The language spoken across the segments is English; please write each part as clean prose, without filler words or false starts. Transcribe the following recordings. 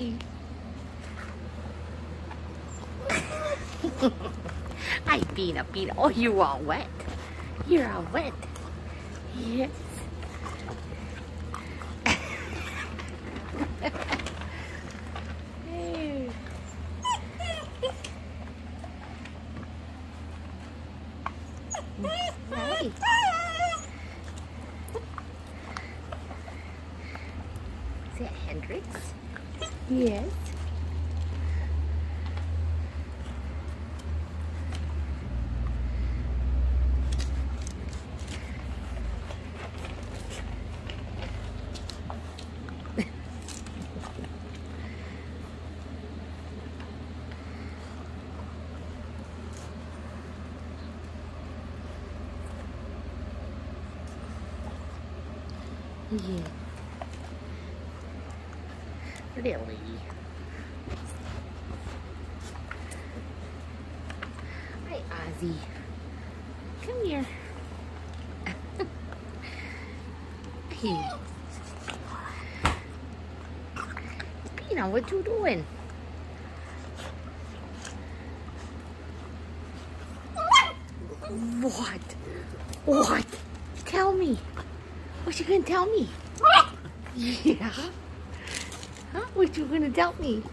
Hi, Peanut. Oh, you're all wet. You're all wet. Yes. Nice. Is that Hendrix? Yes. Yeah. Really? Hi, Ozzy. Come here. Hey. Peanut, what you doing? What? What? Tell me. What you gonna tell me? Yeah? Huh? What you gonna tell me?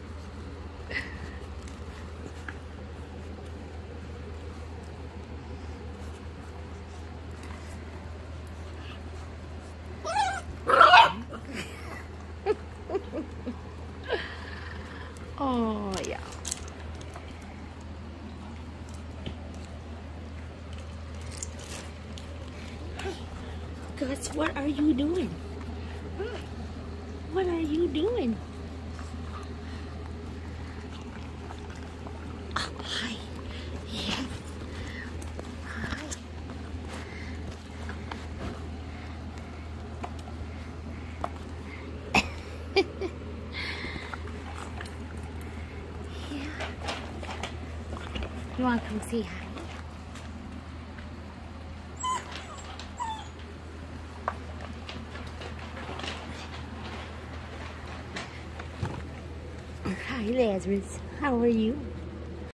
Oh, yeah. Hey, Gus, what are you doing? What are you doing? Oh, hi. Yeah. Hi. Yeah. You want to come say hi? Hi, Lazarus. How are you?